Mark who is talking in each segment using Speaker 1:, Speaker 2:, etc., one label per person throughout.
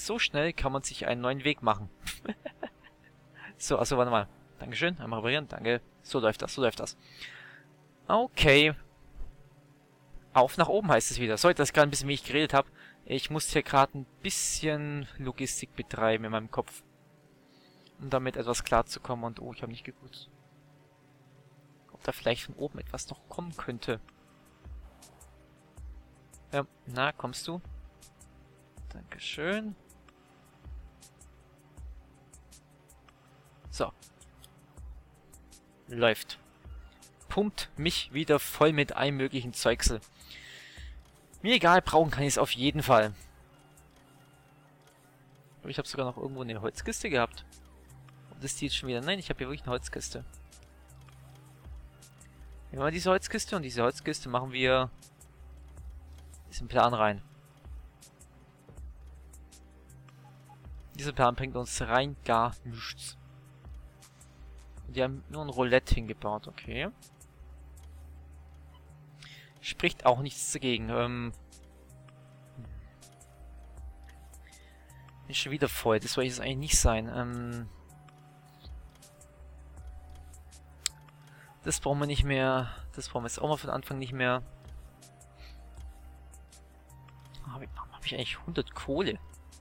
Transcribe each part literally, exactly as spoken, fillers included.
Speaker 1: So schnell kann man sich einen neuen Weg machen. So, also warte mal. Dankeschön, einmal reparieren, danke. So läuft das, so läuft das. Okay. Auf nach oben heißt es wieder. Sorry, dass ich gerade ein bisschen wie ich geredet habe. Ich muss hier gerade ein bisschen Logistik betreiben in meinem Kopf. Um damit etwas klarzukommen. Und oh, ich habe nicht geguckt. Ob da vielleicht von oben etwas noch kommen könnte. Ja, na, kommst du? Dankeschön. So. Läuft. Pumpt mich wieder voll mit allem möglichen Zeugsel. Mir egal, brauchen kann ich es auf jeden Fall. Aber ich habe sogar noch irgendwo eine Holzkiste gehabt. Und das ist die jetzt schon wieder. Nein, ich habe hier wirklich eine Holzkiste. Nehmen wir diese Holzkiste und diese Holzkiste machen wir diesen Plan rein. Dieser Plan bringt uns rein gar nichts. Und die haben nur ein Roulette hingebaut, okay. Spricht auch nichts dagegen. Ähm Ist schon wieder voll. Das soll jetzt eigentlich nicht sein. Ähm das brauchen wir nicht mehr. Das brauchen wir jetzt auch mal von Anfang nicht mehr. Warum habe ich eigentlich hundert Kohle?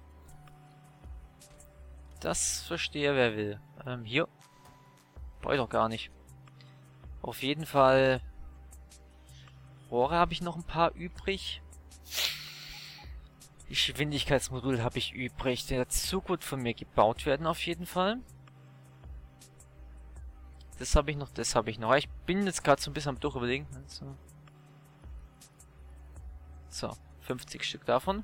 Speaker 1: Das verstehe wer will. Ähm, hier. Brauche ich doch gar nicht. Auf jeden Fall. Rohre habe ich noch ein paar übrig. Geschwindigkeitsmodul habe ich übrig. Der wird zu gut von mir gebaut werden auf jeden Fall. Das habe ich noch, das habe ich noch. Ich bin jetzt gerade so ein bisschen am Durchüberlegen. So. so, fünfzig Stück davon.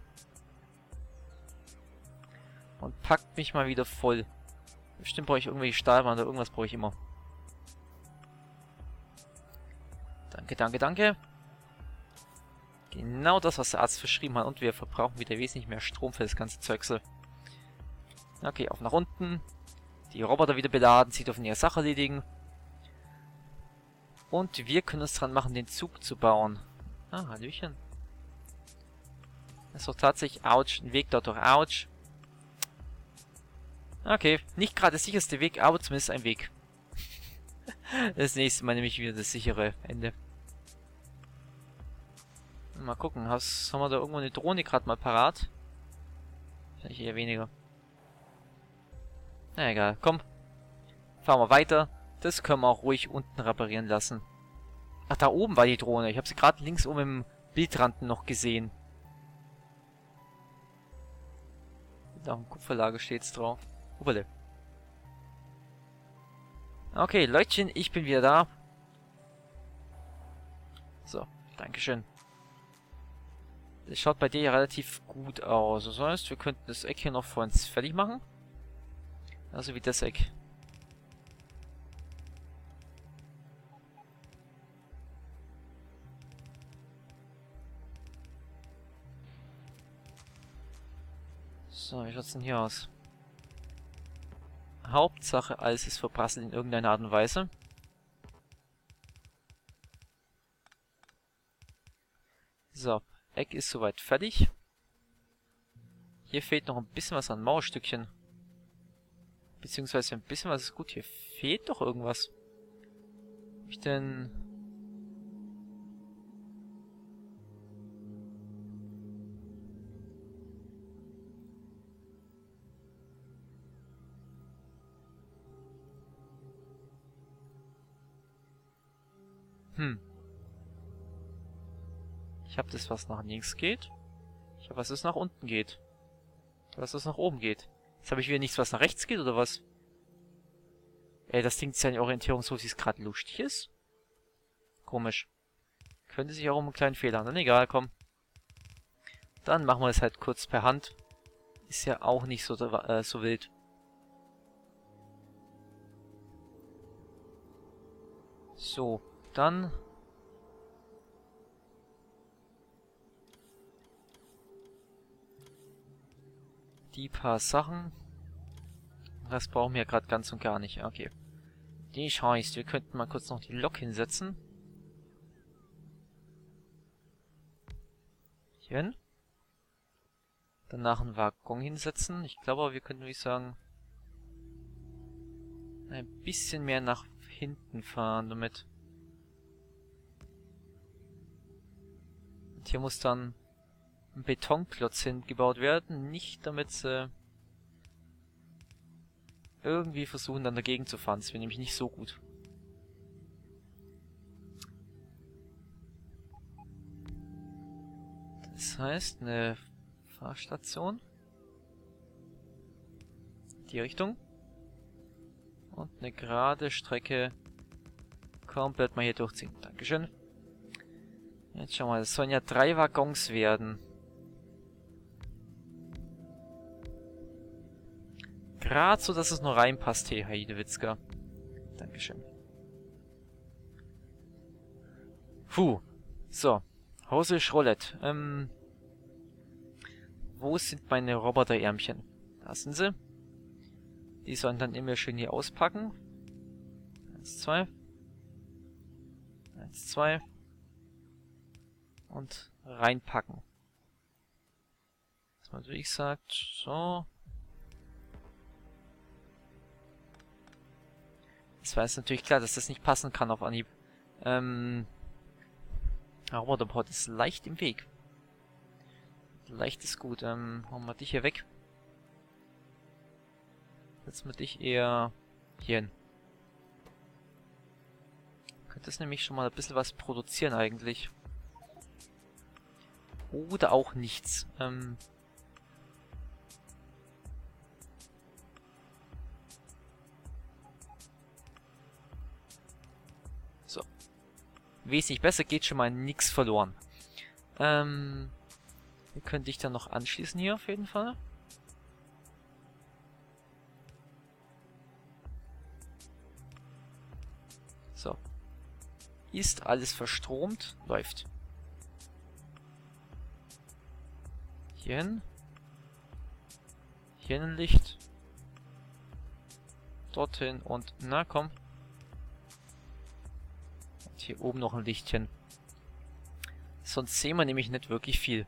Speaker 1: Und packt mich mal wieder voll. Bestimmt brauche ich irgendwelche Stahlwaren oder irgendwas brauche ich immer. Danke, danke, danke. Genau das, was der Arzt verschrieben hat. Und wir verbrauchen wieder wesentlich mehr Strom für das ganze Zeugsel. Okay, auf nach unten. Die Roboter wieder beladen. Sie dürfen ihre Sache erledigen. Und wir können uns dran machen, den Zug zu bauen. Ah, Hallöchen. Das ist doch tatsächlich, ouch, ein Weg dort durch, ouch. Okay, nicht gerade der sicherste Weg, aber zumindest ein Weg. Das nächste Mal nämlich wieder das sichere Ende. Mal gucken, hast, haben wir da irgendwo eine Drohne gerade mal parat? Vielleicht eher weniger. Na egal, komm. Fahren wir weiter. Das können wir auch ruhig unten reparieren lassen. Ach, da oben war die Drohne. Ich habe sie gerade links oben im Bildrand noch gesehen. Da im Kupferlager steht's drauf. Hupperle. Okay, Leutchen, ich bin wieder da. So, dankeschön. Das schaut bei dir ja relativ gut aus. Das heißt, wir könnten das Eck hier noch vor uns fertig machen. Also wie das Eck. So, wie schaut's denn hier aus? Hauptsache, alles ist verprasselt in irgendeiner Art und Weise. So, Eck ist soweit fertig. Hier fehlt noch ein bisschen was an Mauerstückchen. Beziehungsweise ein bisschen was ist gut. Hier fehlt doch irgendwas. Hab ich denn... Hm. Ich habe das, was nach links geht. Ich habe was, das nach unten geht. Was, das nach oben geht. Jetzt habe ich wieder nichts, was nach rechts geht, oder was? Ey, das Ding ist ja eine Orientierung, so wie es gerade lustig ist. Komisch. Könnte sich auch um einen kleinen Fehler handeln. Egal, komm. Dann machen wir es halt kurz per Hand. Ist ja auch nicht so, äh, so wild. So, dann... Die paar Sachen. Das brauchen wir gerade ganz und gar nicht. Okay. Die heißt, wir könnten mal kurz noch die Lok hinsetzen. Hier hin. Danach einen Waggon hinsetzen. Ich glaube aber, wir können, würde ich sagen, ein bisschen mehr nach hinten fahren damit. Und hier muss dann ein Betonklotz hingebaut werden. Nicht damit sie irgendwie versuchen, dann dagegen zu fahren. Das wäre nämlich nicht so gut. Das heißt, eine Fahrstation. Die Richtung. Und eine gerade Strecke komplett mal hier durchziehen. Dankeschön. Jetzt schauen wir mal, es sollen ja drei Waggons werden. Gerade so, dass es nur reinpasst, hey, Heidewitzka. Dankeschön. Puh. So. Russisch Roulette. Ähm. Wo sind meine Roboterärmchen? Da sind sie. Die sollen dann immer schön hier auspacken. Eins, zwei. Eins, zwei. Und reinpacken. Dass man wirklich sagt, so. Das war jetzt natürlich klar, dass das nicht passen kann auf Anhieb. Ähm. Der Roboterport ist leicht im Weg. Leicht ist gut. Ähm, machen wir dich hier weg. Setzen wir dich eher hier hin. Könntest nämlich schon mal ein bisschen was produzieren eigentlich. Oder auch nichts. Ähm. So. Wesentlich besser, geht schon mal nichts verloren. Ähm. Wir können dich dann noch anschließen hier auf jeden Fall. So. Ist alles verstromt? Läuft. Hierhin. Hier ein Licht. Dorthin und... Na, komm. Und hier oben noch ein Lichtchen. Sonst sehen wir nämlich nicht wirklich viel.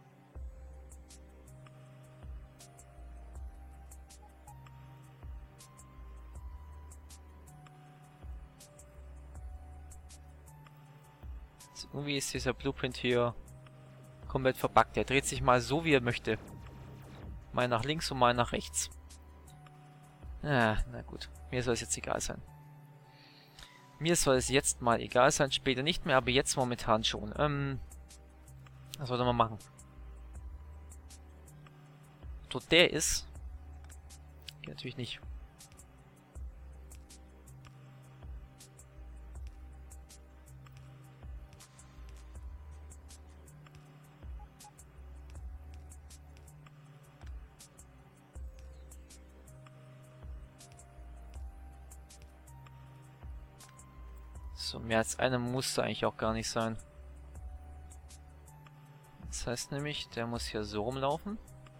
Speaker 1: Also irgendwie ist dieser Blueprint hier komplett verbuggt. Er dreht sich mal so, wie er möchte. Mal nach links und mal nach rechts. Ah, na gut. Mir soll es jetzt egal sein. Mir soll es jetzt mal egal sein, später nicht mehr, aber jetzt momentan schon. Ähm, was soll man machen? Dort der ist. Geht natürlich nicht. So, mehr als einer musste eigentlich auch gar nicht sein. Das heißt nämlich, der muss hier so rumlaufen.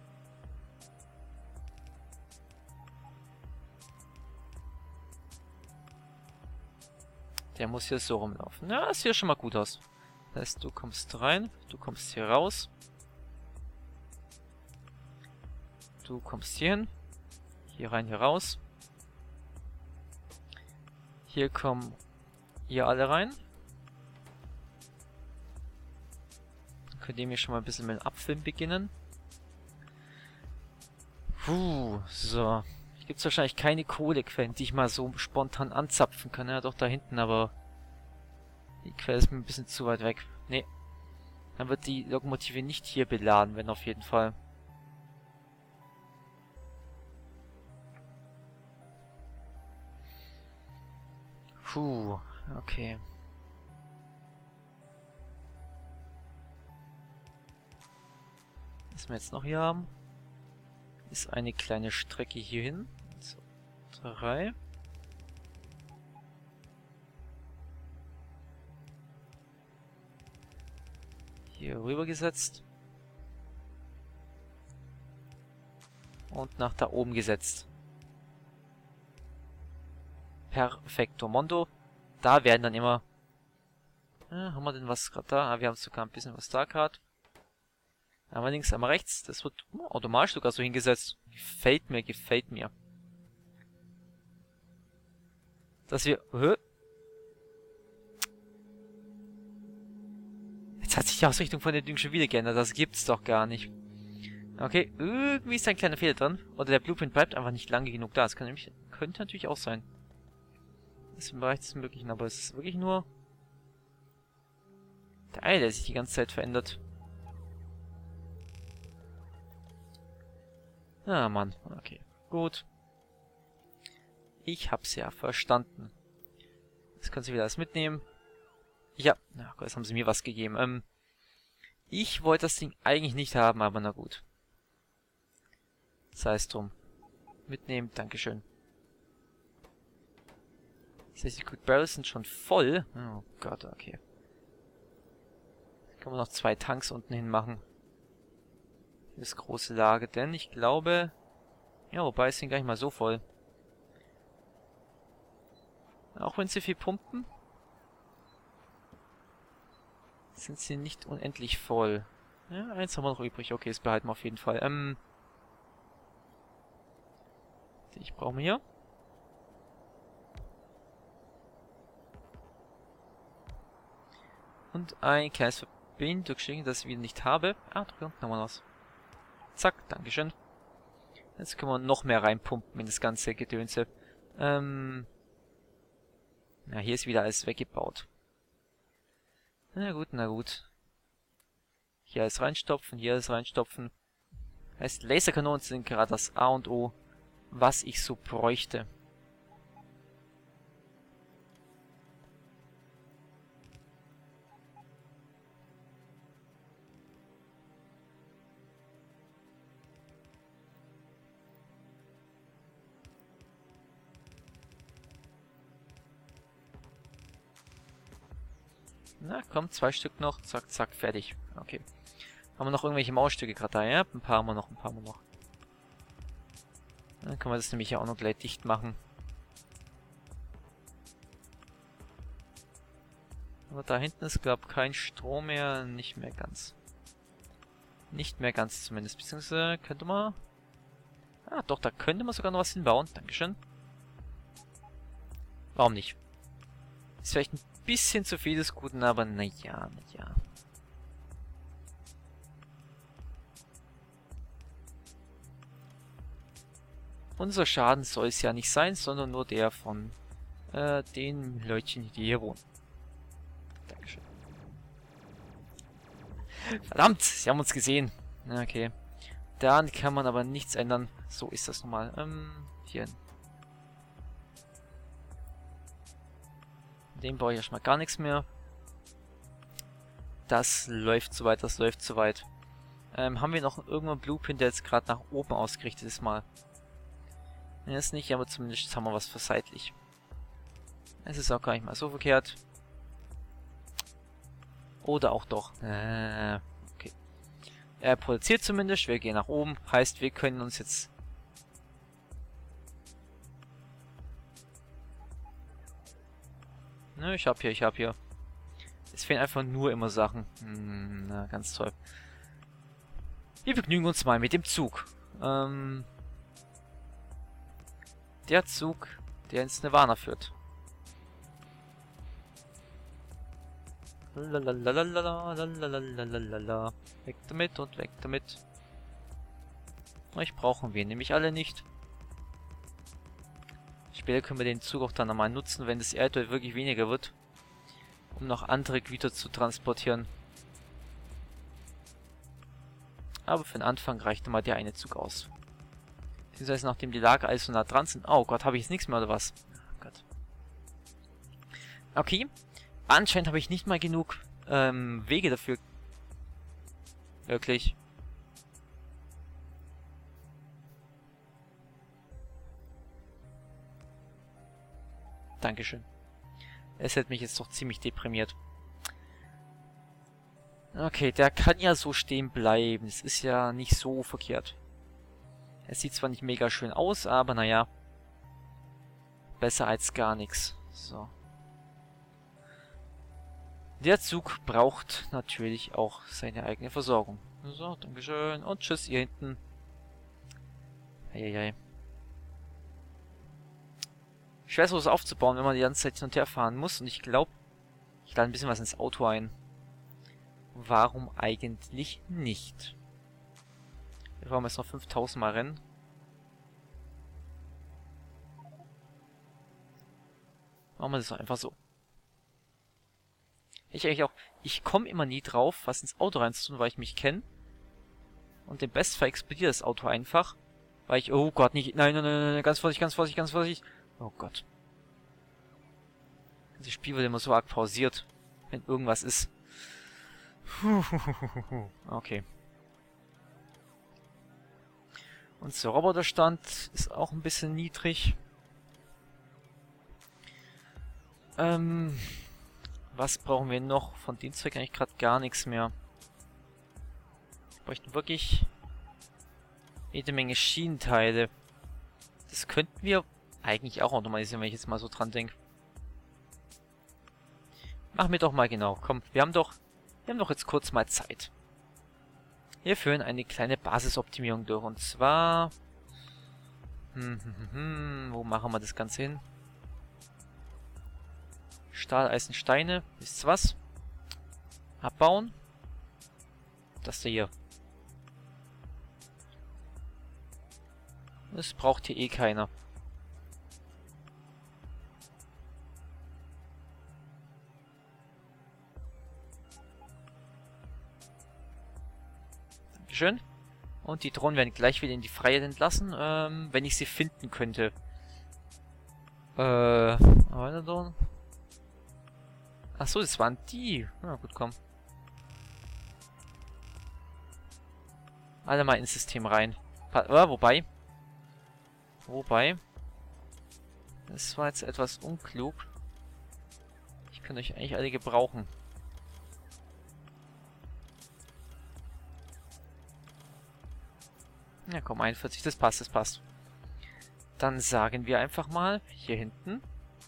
Speaker 1: Der muss hier so rumlaufen. Ja, das sieht schon mal gut aus. Das heißt, du kommst rein, du kommst hier raus. Du kommst hier hin. Hier rein, hier raus. Hier kommen ihr alle rein. Dann könnt ihr mir schon mal ein bisschen mit dem Abfilm beginnen. Puh, so. Hier gibt es wahrscheinlich keine Kohlequellen, die ich mal so spontan anzapfen kann. Ja, doch da hinten, aber die Quelle ist mir ein bisschen zu weit weg. Nee. Dann wird die Lokomotive nicht hier beladen, wenn auf jeden Fall. Puh, okay. Was wir jetzt noch hier haben, ist eine kleine Strecke hierhin. So, drei. Hier rüber gesetzt. Und nach da oben gesetzt. Perfekto Mondo. Da werden dann immer... Äh, haben wir denn was gerade da? Ah, wir haben sogar ein bisschen was da gerade. Einmal links, einmal rechts. Das wird automatisch sogar so hingesetzt. Gefällt mir, gefällt mir. Dass wir... Hä? Jetzt hat sich die Ausrichtung von den Dingen schon wieder geändert. Das gibt's doch gar nicht. Okay, irgendwie ist ein kleiner Fehler drin. Oder der Blueprint bleibt einfach nicht lange genug da. Das kann nämlich, könnte natürlich auch sein. Das ist im Bereich des Möglichen, aber es ist wirklich nur der Ei, der sich die ganze Zeit verändert. Ah, Mann. Okay, gut. Ich hab's ja verstanden. Jetzt können Sie wieder alles mitnehmen. Ja, na Gott, jetzt haben Sie mir was gegeben. Ähm, ich wollte das Ding eigentlich nicht haben, aber na gut. Sei es drum. Mitnehmen, Dankeschön. Das heißt, die Quick Barrels sind schon voll. Oh Gott, okay. Können wir noch zwei Tanks unten hin machen. Das große Lager, denn ich glaube... Ja, wobei, es sind gar nicht mal so voll. Auch wenn sie viel pumpen, sind sie nicht unendlich voll. Ja, eins haben wir noch übrig. Okay, das behalten wir auf jeden Fall. Ähm... Ich brauche mir hier. Und ein kleines Verbindungsstück, das ich wieder nicht habe. Ah, da unten haben wir was. Zack, Dankeschön. Jetzt können wir noch mehr reinpumpen in das ganze Gedönse. Ähm... Ja, hier ist wieder alles weggebaut. Na gut, na gut. Hier alles reinstopfen, hier alles reinstopfen. Heißt, Laserkanonen sind gerade das A und O, was ich so bräuchte. Na komm, zwei Stück noch. Zack, zack, fertig. Okay. Haben wir noch irgendwelche Mausstücke gerade da? Ja, ein paar haben wir noch, ein paar haben wir noch. Dann können wir das nämlich ja auch noch gleich dicht machen. Aber da hinten ist, glaube ich, kein Strom mehr. Nicht mehr ganz. Nicht mehr ganz zumindest. Beziehungsweise könnte man... Ah, doch, da könnte man sogar noch was hinbauen. Dankeschön. Warum nicht? Ist vielleicht ein bisschen zu viel des Guten, aber naja, naja. Unser Schaden soll es ja nicht sein, sondern nur der von äh, den Leutchen, die hier wohnen. Dankeschön. Verdammt, sie haben uns gesehen. Okay. Daran kann man aber nichts ändern. So ist das nun mal. Ähm, hier hin. Dem baue ich erstmal gar nichts mehr. Das läuft soweit, das läuft soweit. Ähm, haben wir noch irgendeinen Blueprint, der jetzt gerade nach oben ausgerichtet ist mal? Ne, ist nicht, aber zumindest haben wir was für seitlich. Es ist auch gar nicht mal so verkehrt. Oder auch doch. Äh, okay. Er produziert zumindest, wir gehen nach oben. Heißt, wir können uns jetzt... Ne, ich hab hier, ich hab hier. Es fehlen einfach nur immer Sachen. Hm, na, ganz toll. Wir begnügen uns mal mit dem Zug. Ähm... Der Zug, der ins Nirvana führt. Lalalala. Weg damit und weg damit. Euch brauchen wir nämlich alle nicht. Später können wir den Zug auch dann nochmal nutzen, wenn das Erdöl wirklich weniger wird. Um noch andere Güter zu transportieren. Aber für den Anfang reicht mal der eine Zug aus. Beziehungsweise nachdem die Lager alles so nah dran sind. Oh Gott, habe ich jetzt nichts mehr oder was? Oh Gott. Okay. Anscheinend habe ich nicht mal genug ähm, Wege dafür. Wirklich. Dankeschön. Es hätte mich jetzt doch ziemlich deprimiert. Okay, der kann ja so stehen bleiben. Es ist ja nicht so verkehrt. Es sieht zwar nicht mega schön aus, aber naja. Besser als gar nichts. So. Der Zug braucht natürlich auch seine eigene Versorgung. So, dankeschön. Und tschüss, ihr hinten. Eieiei. Schwer sowas aufzubauen, wenn man die ganze Zeit hin und her fahren muss. Und ich glaube, ich lade ein bisschen was ins Auto ein. Warum eigentlich nicht? Wir fahren jetzt noch fünftausend Mal Rennen. Machen wir das doch einfach so. Ich eigentlich auch. Ich komme immer nie drauf, was ins Auto reinzutun, weil ich mich kenne. Und im Bestfall explodiert das Auto einfach. Weil ich... Oh Gott, nicht... Nein, nein, nein, nein, ganz vorsichtig, ganz vorsichtig, ganz vorsichtig. Oh Gott. Das Spiel wird immer so arg pausiert, wenn irgendwas ist. Okay. Unser Roboterstand ist auch ein bisschen niedrig. Ähm... Was brauchen wir noch? Von dem Zweck eigentlich gerade gar nichts mehr. Wir bräuchten wirklich jede Menge Schienenteile. Das könnten wir eigentlich auch automatisieren, wenn ich jetzt mal so dran denke. Machen wir doch mal genau. Komm, wir haben doch, wir haben doch jetzt kurz mal Zeit. Wir führen eine kleine Basisoptimierung durch. Und zwar... Hm, hm, hm, hm, wo machen wir das Ganze hin? Stahl, Eisen, Steine. Wisst ihr was? Abbauen. Das da hier. Das braucht hier eh keiner. Dankeschön. Und die Drohnen werden gleich wieder in die Freiheit entlassen, ähm, wenn ich sie finden könnte. Äh, weiter Drohnen. Achso, das waren die. Na gut, komm. Alle mal ins System rein. Pa äh, wobei. Wobei. Das war jetzt etwas unklug. Ich könnte euch eigentlich alle gebrauchen. Ja komm, einundvierzig, das passt, das passt. Dann sagen wir einfach mal, hier hinten.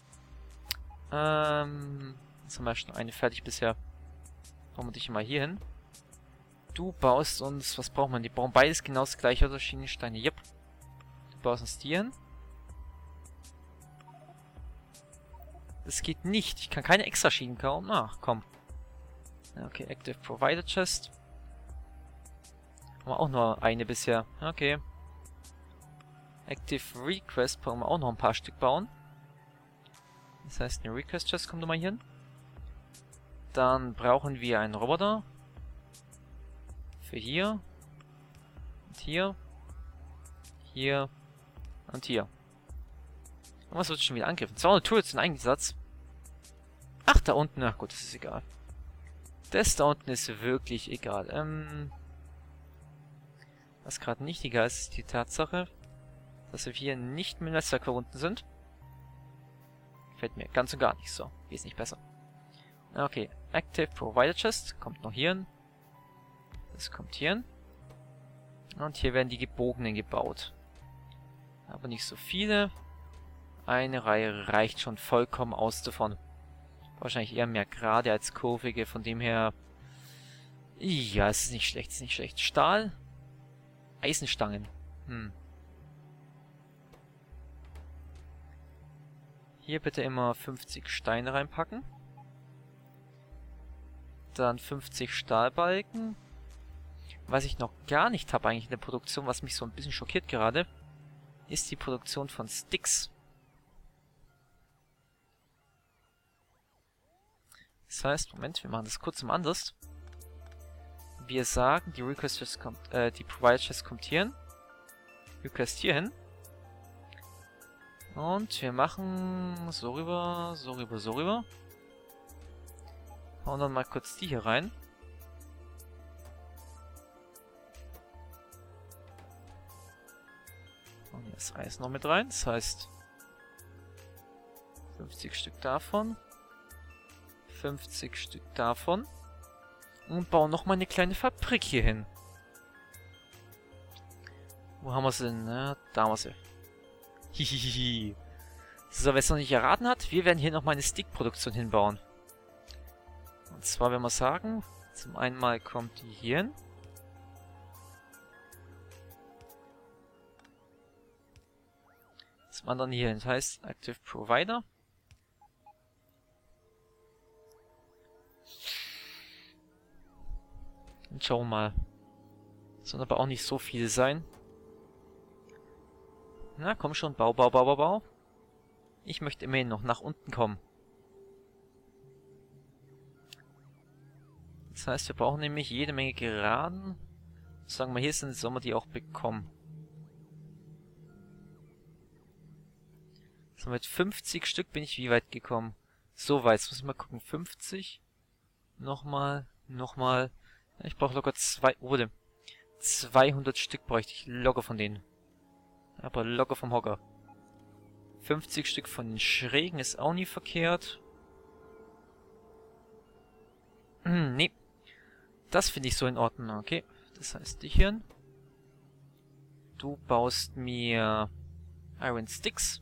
Speaker 1: Ähm... Jetzt haben wir schon eine fertig bisher. Bauen wir dich mal hier hin. Du baust uns... Was braucht man? Die brauchen beides genau das gleiche, oder Schienensteine. Yep. Du baust uns die hin. Das geht nicht. Ich kann keine extra Schienen kaufen. Ach, komm. Okay, Active Provider Chest. Haben wir auch nur eine bisher. Okay. Active Request brauchen wir auch noch ein paar Stück bauen. Das heißt, eine Request Chest kommt nochmal hier hin. Dann brauchen wir einen Roboter. Für hier. Und hier. Hier. Und hier. Und was wird schon wieder angegriffen? zweihundert Turrets in Einsatz. Ach, da unten. Ach gut, das ist egal. Das da unten ist wirklich egal. Ähm, was gerade nicht egal ist, ist die Tatsache, dass wir hier nicht mit dem Netzwerk verbunden sind. Gefällt mir ganz und gar nicht so. Wesentlich besser. Okay, Active Provider Chest kommt noch hier hin. Das kommt hier hin. Und hier werden die gebogenen gebaut. Aber nicht so viele. Eine Reihe reicht schon vollkommen aus davon. Wahrscheinlich eher mehr gerade als kurvige, von dem her... Ja, es ist nicht schlecht, es ist nicht schlecht. Stahl. Eisenstangen. Hm. Hier bitte immer fünfzig Steine reinpacken. Dann fünfzig Stahlbalken. Was ich noch gar nicht habe eigentlich in der Produktion, was mich so ein bisschen schockiert gerade, ist die Produktion von Sticks. Das heißt, Moment, wir machen das kurz mal anders. Wir sagen, die Request Chest kommt, äh, die Provider Chest kommt hier hin. Request hier hin. Und wir machen so rüber, so rüber, so rüber. Hauen dann mal kurz die hier rein. Und hier das Eis noch mit rein. Das heißt fünfzig Stück davon. fünfzig Stück davon. Und bauen noch mal eine kleine Fabrik hier hin. Wo haben wir sie denn? Ja, da haben wir sie. Hihihihi. So, wer es noch nicht erraten hat, wir werden hier noch mal eine Stick-Produktion hinbauen. Und zwar, wenn wir sagen, zum einen mal kommt die hier hin. wandern hier hin. Das heißt, Active Provider. Und schauen wir mal. Sollen aber auch nicht so viele sein. Na, komm schon, bau, bau, bau, bau, bau. Ich möchte immerhin noch nach unten kommen. Das heißt, wir brauchen nämlich jede Menge Geraden. Sagen wir, hier sind, sollen wir die auch bekommen. So, mit fünfzig Stück bin ich wie weit gekommen? So weit, jetzt muss ich mal gucken. fünfzig. Nochmal, nochmal. Ich brauche locker zwei, oh, zweihundert Stück bräuchte ich locker von denen. Aber locker vom Hocker. fünfzig Stück von den Schrägen ist auch nie verkehrt. Hm, nee. Das finde ich so in Ordnung. Okay, das heißt dich hier. Du baust mir Iron Sticks.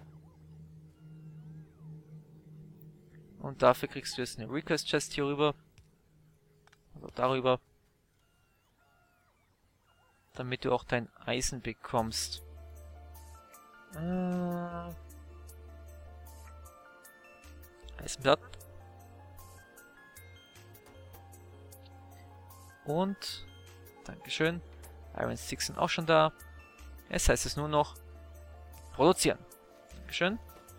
Speaker 1: Und dafür kriegst du jetzt eine Request Chest hier rüber. Also darüber. Damit du auch dein Eisen bekommst. Äh, Eisenblatt. Und, Dankeschön, Iron Sticks sind auch schon da. Jetzt heißt es nur noch produzieren. Dankeschön.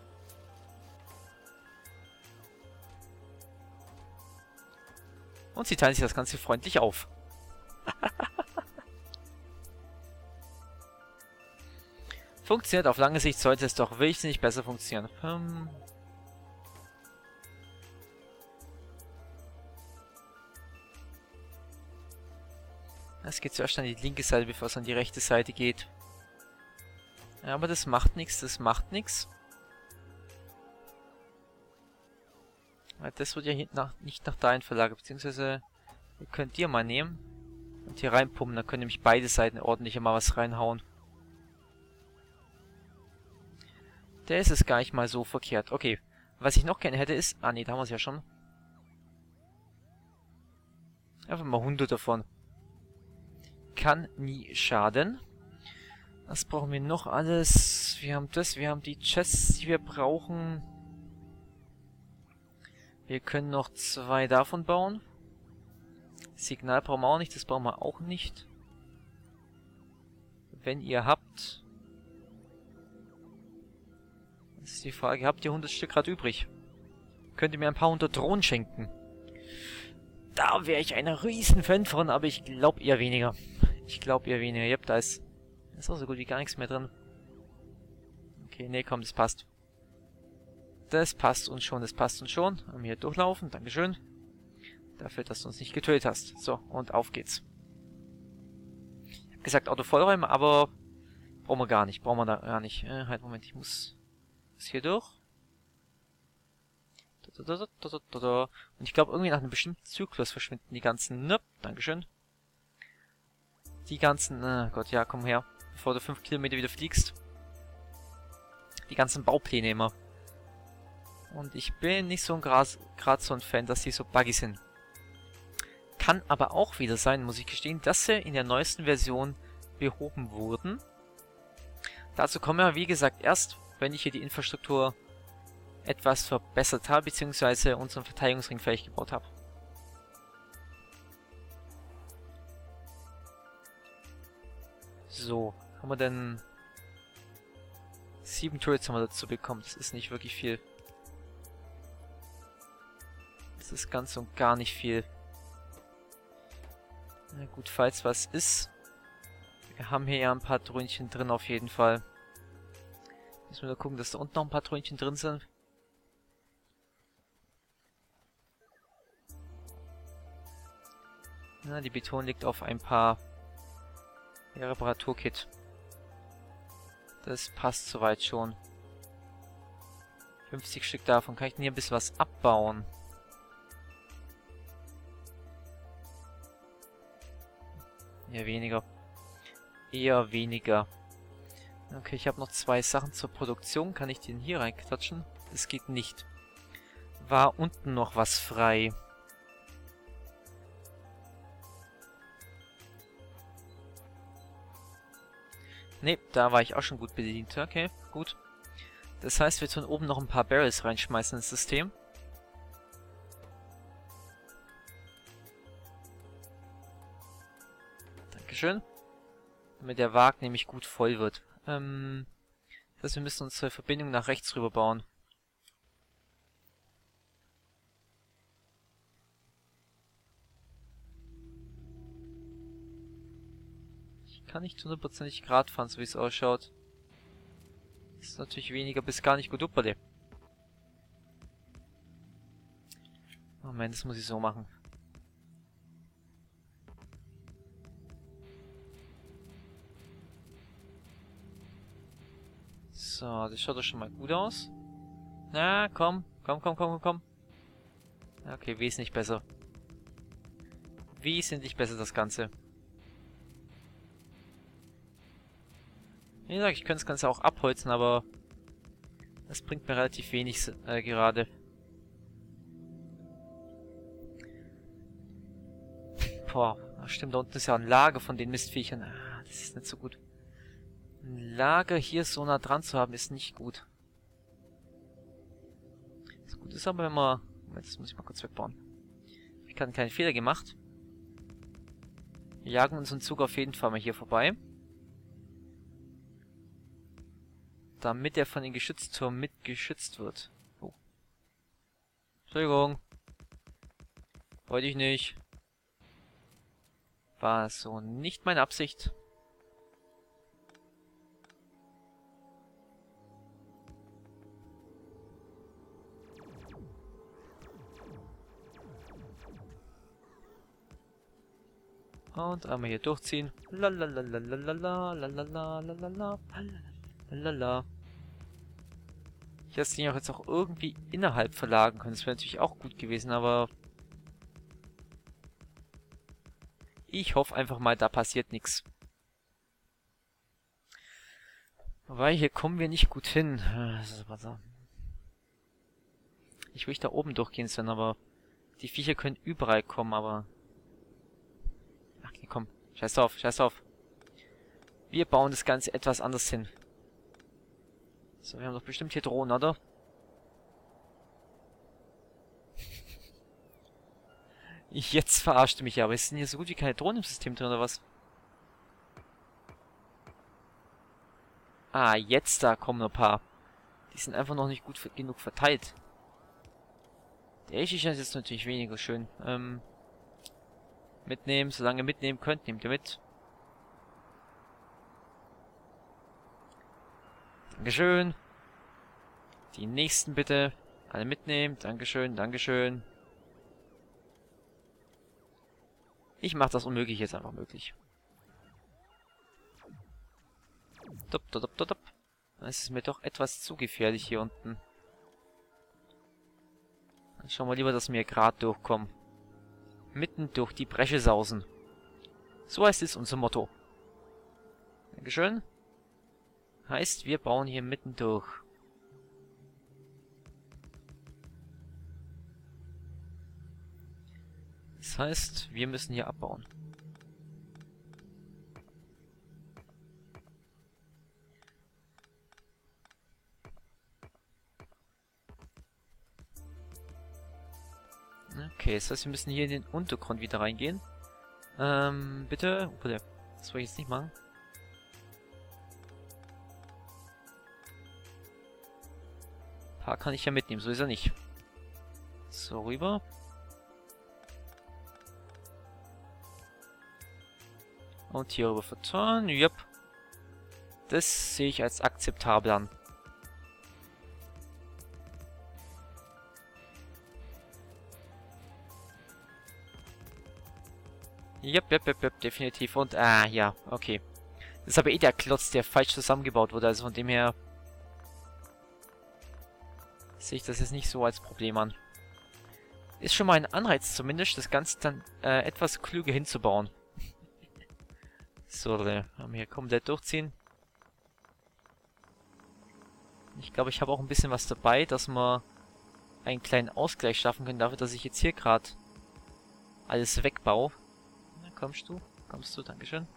Speaker 1: Und sie teilen sich das Ganze freundlich auf. Funktioniert auf lange Sicht, sollte es doch wesentlich besser funktionieren. Hm. Es geht zuerst an die linke Seite, bevor es an die rechte Seite geht. Ja, aber das macht nichts, das macht nichts. Das wird ja nach, nicht nach dahin verlagert, beziehungsweise ihr könnt ihr mal nehmen und hier reinpumpen, dann können nämlich beide Seiten ordentlich mal was reinhauen. Der ist es gar nicht mal so verkehrt. Okay, was ich noch gerne hätte ist... Ah ne, da haben wir es ja schon. Einfach mal hundert davon. Kann nie schaden. Was brauchen wir noch alles? Wir haben das, wir haben die Chests, die wir brauchen. Wir können noch zwei davon bauen. Signal brauchen wir auch nicht, das brauchen wir auch nicht. Wenn ihr habt... Das ist die Frage, habt ihr hundert Stück gerade übrig? Könnt ihr mir ein paar hundert Drohnen schenken? Da wäre ich ein riesen Fan von, aber ich glaube eher weniger. Ich glaube eher weniger. Yep, da ist, da ist auch so gut wie gar nichts mehr drin. Okay, nee, komm, das passt. Das passt uns schon, das passt uns schon. Haben wir hier durchlaufen, dankeschön. Dafür, dass du uns nicht getötet hast. So, und auf geht's. Ich hab gesagt, Auto vollräumen, aber brauchen wir gar nicht. Brauchen wir da gar nicht. Äh, halt, Moment, ich muss das hier durch. Und ich glaube, irgendwie nach einem bestimmten Zyklus verschwinden die ganzen... Ne, dankeschön. Die ganzen... Oh Gott, ja, komm her. Bevor du fünf Kilometer wieder fliegst. Die ganzen Baupläne immer. Und ich bin nicht so gerade so ein Fan, dass die so buggy sind. Kann aber auch wieder sein, muss ich gestehen, dass sie in der neuesten Version behoben wurden. Dazu kommen wir, wie gesagt, erst, wenn ich hier die Infrastruktur etwas verbessert habe, beziehungsweise unseren Verteidigungsring fertig gebaut habe. So, haben wir denn... Sieben Turrets haben wir dazu bekommen, das ist nicht wirklich viel. Das ist ganz und gar nicht viel. Na gut, falls was ist. Wir haben hier ja ein paar Trönchen drin auf jeden Fall. Müssen wir da gucken, dass da unten noch ein paar Trönchen drin sind. Na, die Beton liegt auf ein paar Reparaturkit. Das passt soweit schon. fünfzig Stück davon. Kann ich denn hier ein bisschen was abbauen? Eher weniger. Eher weniger. Okay, ich habe noch zwei Sachen zur Produktion. Kann ich den hier reinklatschen? Das geht nicht. War unten noch was frei? Ne, da war ich auch schon gut bedient. Okay, gut. Das heißt, wir tun oben noch ein paar Barrels reinschmeißen ins System. Dankeschön. Damit der Wagen nämlich gut voll wird. Ähm, das heißt, wir müssen unsere Verbindung nach rechts rüber bauen. Ich kann nicht hundertprozentig Grad fahren, so wie es ausschaut. Das ist natürlich weniger bis gar nicht gut upperle. Moment, das muss ich so machen. So, das schaut doch schon mal gut aus. Na, komm, komm, komm, komm, komm, komm. Okay, wesentlich besser. Wesentlich besser das Ganze. Wie gesagt, ich könnte das Ganze auch abholzen, aber das bringt mir relativ wenig äh, gerade. Boah, stimmt, da unten ist ja ein Lager von den Mistviechern. Ah, das ist nicht so gut. Ein Lager hier so nah dran zu haben, ist nicht gut. Das Gute ist aber, wenn man... Moment, das muss ich mal kurz wegbauen. Ich habe keinen Fehler gemacht. Wir jagen unseren Zug auf jeden Fall mal hier vorbei. Damit er von den Geschützturmen mit geschützt wird. Oh. Entschuldigung. Wollte ich nicht. War so nicht meine Absicht. Und einmal hier durchziehen. Lalalala, lalalala, lalalala, lalalala. Ich hätte ihn auch jetzt auch irgendwie innerhalb verlagern können. Das wäre natürlich auch gut gewesen, aber... Ich hoffe einfach mal, da passiert nichts. Weil hier kommen wir nicht gut hin. Ich will da oben durchgehen sollen, aber... Die Viecher können überall kommen, aber... Ach nee, komm. Scheiß drauf, scheiß drauf. Wir bauen das Ganze etwas anders hin. So, wir haben doch bestimmt hier Drohnen, oder? Jetzt verarscht mich aber. Es sind hier so gut wie keine Drohnen im System drin, oder was? Ah, jetzt da kommen ein paar. Die sind einfach noch nicht gut genug verteilt. Der ist jetzt natürlich weniger schön. Ähm, mitnehmen, solange ihr mitnehmen könnt, nehmt ihr mit. Dankeschön. Die nächsten bitte. Alle mitnehmen. Dankeschön, Dankeschön. Ich mache das Unmögliche jetzt einfach möglich. Dup, dup, dup, dup. Es ist mir doch etwas zu gefährlich hier unten. Dann schauen wir lieber, dass wir gerade durchkommen. Mitten durch die Bresche sausen. So heißt es unser Motto. Dankeschön. Heißt, wir bauen hier mitten durch. Das heißt, wir müssen hier abbauen. Okay, das heißt, wir müssen hier in den Untergrund wieder reingehen. Ähm, bitte... Oh, bitte. Das wollte ich jetzt nicht machen. Ein paar kann ich ja mitnehmen, so ist er nicht. So, rüber. Und hier rüber vertun. Jupp. Das sehe ich als akzeptabel an. Jupp, jupp, jupp, jupp, definitiv. Und, ah, ja, okay. Das ist aber eh der Klotz, der falsch zusammengebaut wurde. Also von dem her sehe ich das jetzt nicht so als Problem an. Ist schon mal ein Anreiz zumindest, das Ganze dann äh, etwas klüger hinzubauen. So, wir haben hier komplett durchziehen. Ich glaube, ich habe auch ein bisschen was dabei, dass wir einen kleinen Ausgleich schaffen können, dafür, dass ich jetzt hier gerade alles wegbaue. Na, kommst du? Kommst du? Dankeschön.